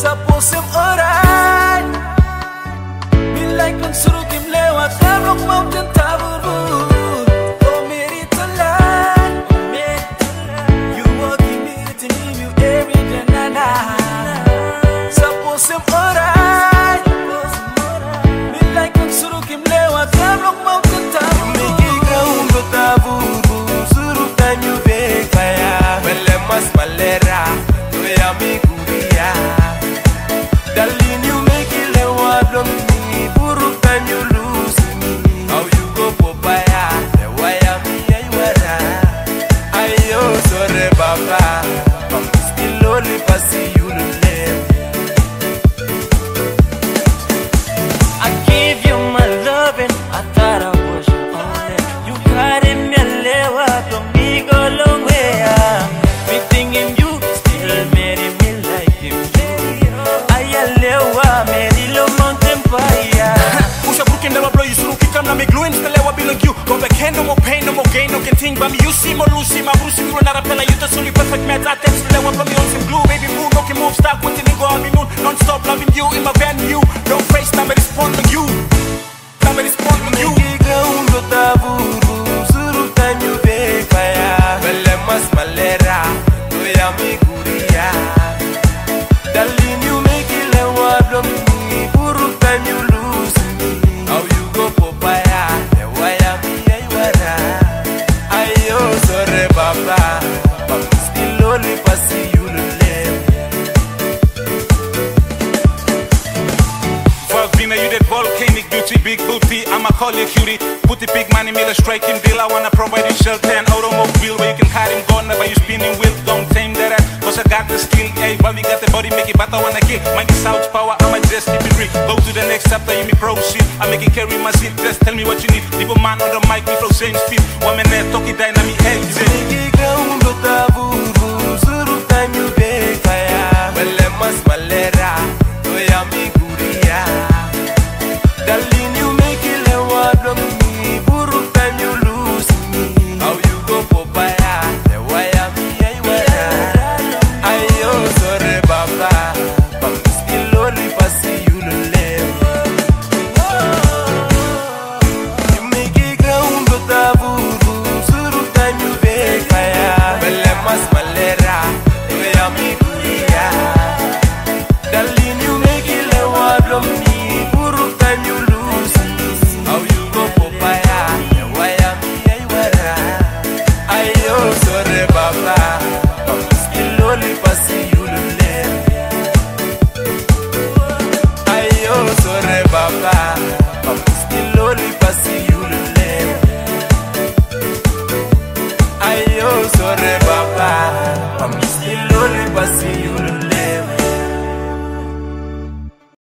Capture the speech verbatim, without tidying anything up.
sa pusong oran. Bilay kung surukim lewat Tabok mountain taburu. Oh meritolan, oh meritolan. You walking me to need you every day na na. Sa pusong oran. Bilay kung surukim lewat Tabok mountain taburu. Mikikaundo taburu. Suruk tanyu bekaya. Melemas malera. Tuya mikuria. Darling, you make it lewat from me. Buruk time you lose me. How you go Popaya? The way I'm here, you are. Ayo, sorry, Baba. I'm still only passing you to live. I gave you my loving. I thought I was your only. You got in me lewat from me go long way. Everything in you still made me like him. Ayalewa, Mary Lo Mountain Fire. Usha bruken never blow you through. Kick on me glue and still ever belong you. Go back hand, no more pain, no more gain, no can think. But me, you see, more Lucy, my Bruce, you not a fella. You just only perfect match. I tell you, let one from me on some glue. Baby, move, no can move, stop, with the nigga on me noon. Non stop loving you in my venue. No face, now me respond to you. Now me respond to you. Mikikaundo taburu. Suruk tanyu bekaya. Melemas malera. Tuya mikuria. Darling, you make it lewat from me. Buruk time you lose me. How you go Popaya? The way I'm here, you are. Ayo, sorry, Baba. I'm still only passing you to live. Vina, you that volcanic beauty, big booty. I'ma call you cutie. Put the big money, made a striking deal. I wanna provide you shelter and automobile where you can hide him gone. Never you spinning wheel, don't tame that ass. Cause I got the skill, hey, but we got the body, make it, but I wanna get. Mind this house power, I'ma just keep it real. Go to the next chapter, you me proceed. I make it carry my seat, just tell me what you need. People man on the mic, we flow same speed. One minute, talkie dynamic, hey, Mikikaundo taburu.